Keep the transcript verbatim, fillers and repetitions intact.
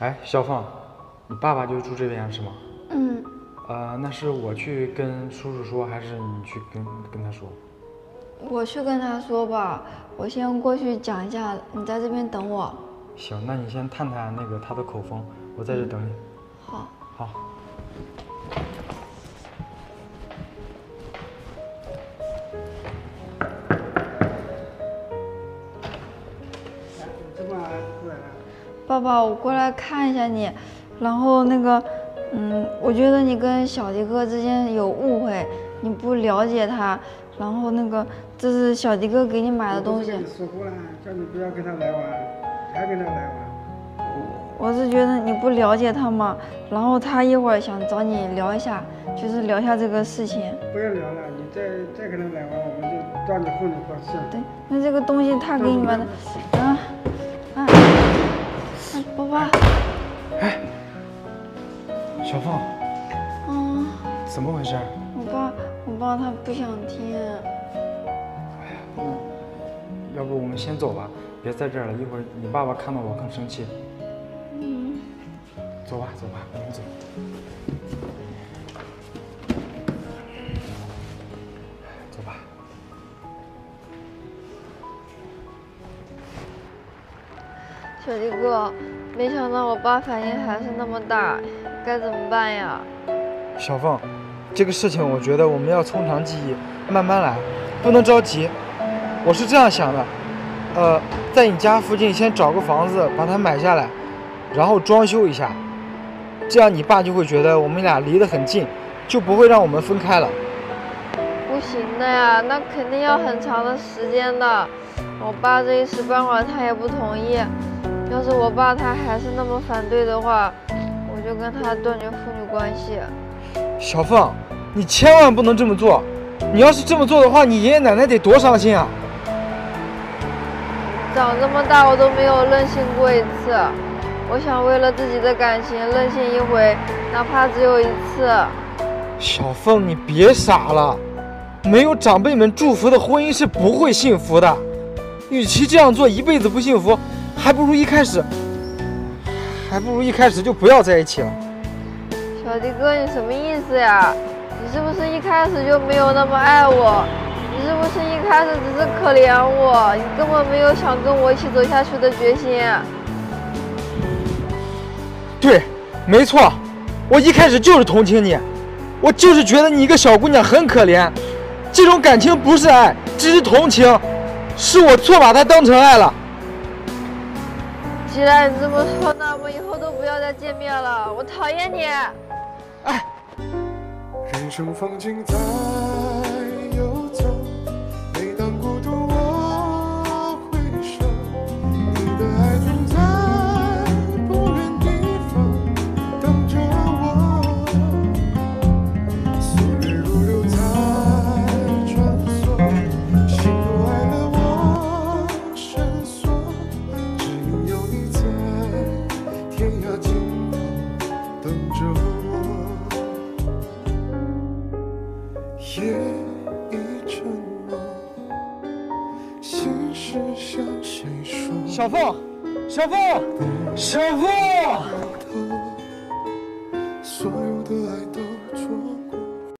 哎，小凤，你爸爸就住这边是吗？ 嗯。 呃，那是我去跟叔叔说，还是你去跟跟他说？ 我去跟他说吧，我先过去讲一下，你在这边等我。 行，那你先探探那个他的口风，我在这等你。 好。 好。 爸爸，我过来看一下你，然后那个，嗯，我觉得你跟小迪哥之间有误会，你不了解他，然后那个这是小迪哥给你买的东西。 我跟你说过了，叫你不要跟他来往，还跟他来往。 我是觉得你不了解他嘛，然后他一会儿想找你聊一下，就是聊一下这个事情。 不要聊了，你再再跟他来往，我们就断你父女关系了。 对，那这个东西他给你买的，啊啊，爸爸。 哎，小凤。 嗯。 怎么回事？ 我爸，我爸他不想听。 哎呀，那要不我们先走吧，别在这儿了，一会儿你爸爸看到我更生气。 嗯。 走吧，走吧，我们走。走吧。 小迪哥，没想到我爸反应还是那么大，该怎么办呀？ 小凤，这个事情我觉得我们要从长计议，慢慢来，不能着急。我是这样想的，呃，在你家附近先找个房子把它买下来，然后装修一下，这样你爸就会觉得我们俩离得很近，就不会让我们分开了。 不行的呀，那肯定要很长的时间的。我爸这一时半会儿他也不同意。要是我爸他还是那么反对的话，我就跟他断绝父女关系。 小凤，你千万不能这么做！你要是这么做的话，你爷爷奶奶得多伤心啊！ 长这么大我都没有任性过一次，我想为了自己的感情任性一回，哪怕只有一次。 小凤，你别傻了，没有长辈们祝福的婚姻是不会幸福的。与其这样做一辈子不幸福，还不如一开始，还不如一开始就不要在一起了。 小迪哥，你什么意思呀？你是不是一开始就没有那么爱我？你是不是一开始只是可怜我？你根本没有想跟我一起走下去的决心。 对，没错，我一开始就是同情你，我就是觉得你一个小姑娘很可怜，这种感情不是爱，只是同情，是我错把它当成爱了。 既然你这么说，那我们以后都不要再见面了，我讨厌你。 哎， 人生风景在游走，每当孤独我回首，你的爱总在不远地方等着我，岁月如流在穿梭，心若爱了我深锁，只因有你在天涯尽头等着我。夜已沉默，心事向谁说？ 小凤，小凤，小凤。